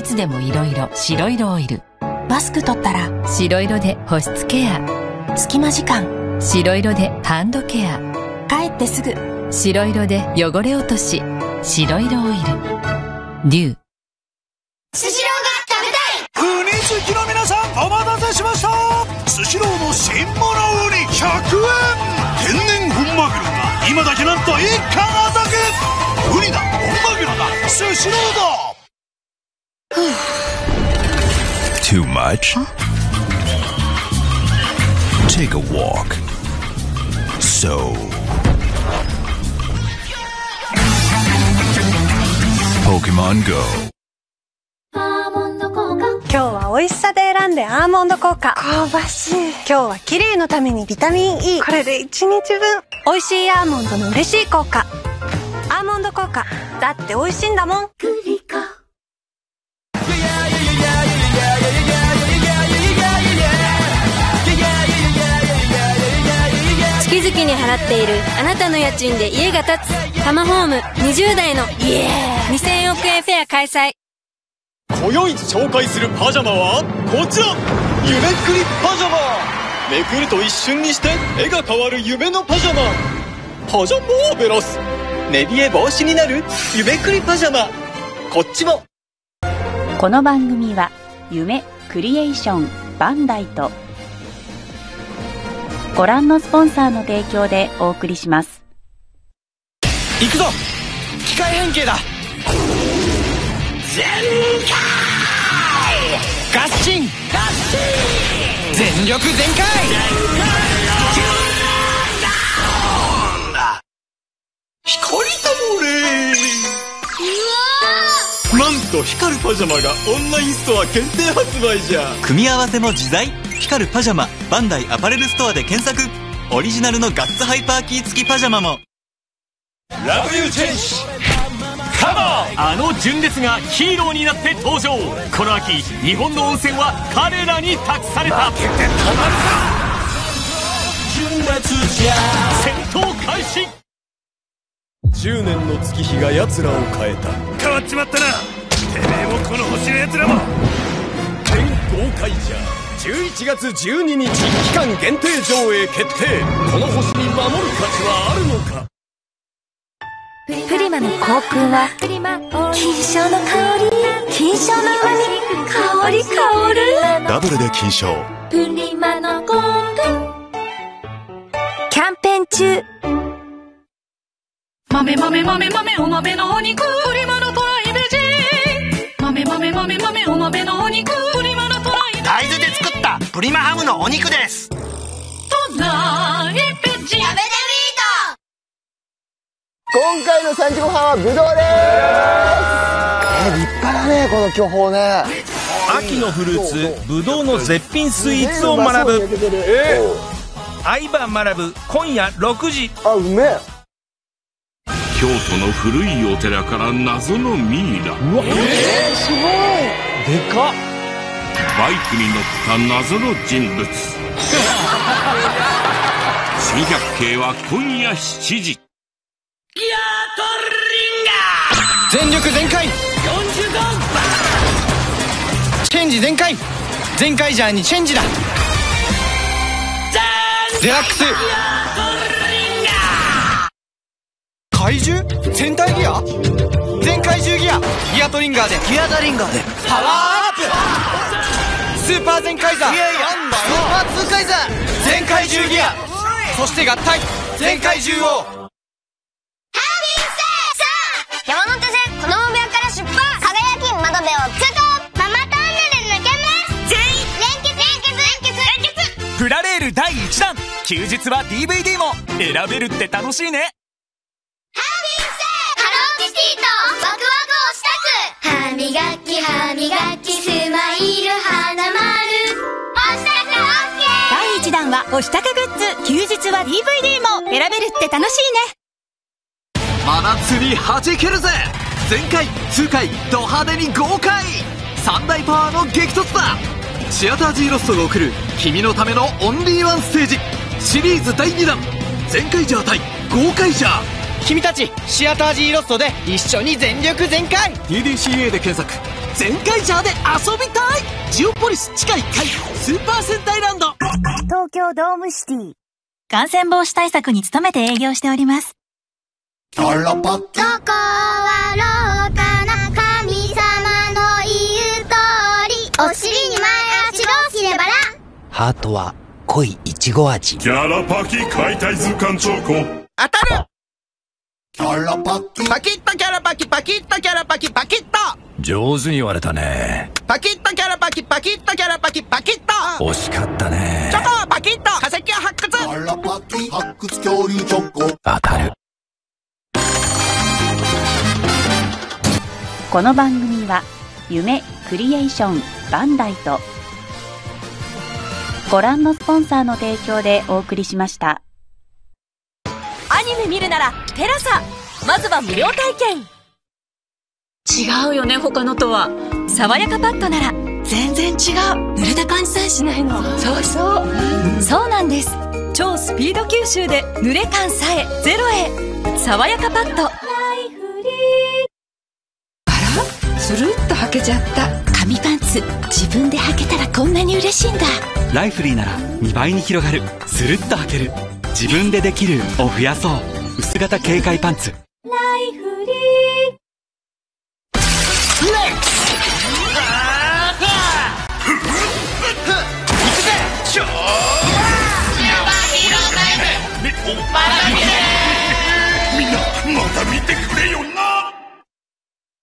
いつでもいろいろ白色オイル。 マスク取ったら白色で保湿ケア。 隙間時間白色でハンドケア。 帰ってすぐ白色で汚れ落とし。白色オイル。デュー。 スシローが食べたい。 ウニ好きの皆さん、お待たせしました。スシローの新物ウニ100円。天然本マグロが今だけなんと1貫お得。ウニだ、本マグロだ、スシローだ。 Too much? Take a walk. So Pokemon Go。 今日は美味しさで選んでアーモンド効果。香ばしい。今日は綺麗のためにビタミン E。これで1日分。美味しいアーモンドの嬉しい効果。アーモンド効果。だって美味しいんだもん。 月々に払っているあなたの家賃で家が建つ。タマホーム20代のイエーイ2000億円フェア開催。 今宵紹介するパジャマはこちら、夢くりパジャマ。めくると一瞬にして絵が変わる夢のパジャマ。パジャマーベラス。寝冷え防止になる夢くりパジャマ。こっちも。 この番組は夢クリエーションバンダイとご覧のスポンサーの提供でお送りします。 行くぞ、機械変形だ。全開ガッシン全力全開。光ともれ。なんと光るパジャマがオンラインストア限定発売じゃ。組み合わせも自在。光るパジャマバンダイアパレルストアで検索。オリジナルのガッツハイパーキー付きパジャマも。ラブユーチェンジカモン。あの純烈がヒーローになって登場。この秋日本の温泉は彼らに託された。負けて止まるか。純烈じゃ戦闘開始。10年の月日が奴らを変えた。変わっちまったな。てめえもこの星の奴らも。全豪快じゃ。11月12日期間限定上映決定。この星に守る価値はあるのか。 プリマの香薫は金賞の香り、金賞の旨味、香り香る。 ダブルで金賞。 プリマの香薫キャンペーン中。 豆豆豆豆お豆のお肉、プリマのトライベジ。豆豆豆豆お豆のお肉、プリマのトライベジ。 大豆で作ったプリマハムのお肉です。 トライベジ。食べてみーと。 今回の3時ごはんはぶどうです。立派だね、この巨峰ね。 秋のフルーツぶどうの絶品スイーツを学ぶ。相葉学ぶ今夜6時。 あ、うめえ。 京都の古いお寺から謎のミイラ。 うわ、すごいでかっ。 バイクに乗った謎の人物。珍百景は今夜7時。 ギアトリンガー。 全力全開。 40段チェンジ全開。全開ジャーにチェンジだ。デラックス怪獣全体ギア全怪獣ギア。ギアトリンガーでギアトリンガーでパワーアップ。スーパー全開ザー。スーパーツーカイザー。全怪獣ギア。そして合体全怪獣王。 ハービーさあ山手線この大部屋から出発。輝き窓辺を通過。ママトンネル抜けます。全員連結。 プラレール第1弾。休日は DVD も選べるって楽しいね。 ハローキティとワクワクをしたく。歯磨きスマイル花丸おしたく OK。 第1弾はおしたくグッズ。休日は DVD も選べるって楽しいね。 真夏に弾けるぜ。全開痛快ド派手に豪快3大パワーの激突だ。シアター G ロストが送る君のためのオンリーワンステージシリーズ第2弾。全開ジャー対豪快ジャー君たちシアター G ロストで一緒に全力全開。 TDCA で検索。全開ジャーで遊びたい。ジオポリス地下1階スーパー戦隊ランド。 東京ドームシティ。 感染防止対策に努めて営業しております。 どこは廊下な神様の言う通り。お尻に前足のひれ腹。 ハートは濃いいちご味。 キャラパキ解体図鑑チョコ。 当たる。 キャラパキパキッとキャラパキパキッとキャラパキパキッと。 上手に言われたね。 パキッとキャラパキパキッとキャラパキパキッと。 惜しかったね。 チョコパキッと化石を発掘。 キャラパキ発掘恐竜チョコ。 当たる。 この番組は夢クリエーションバンダイとご覧のスポンサーの提供でお送りしました。 アニメ見るならテラサ。まずは無料体験。 違うよね、他のとは。 爽やかパッドなら全然違う。濡れた感じさえしないの。そうそう、そうなんです。超スピード吸収で濡れ感さえゼロへ。爽やかパッド。 スルッと履けちゃった。 紙パンツ自分で履けたらこんなに嬉しいんだ。 ライフリーなら2倍に広がる。スルッと履ける。自分でできるを増やそう。薄型軽快パンツ。 ライフ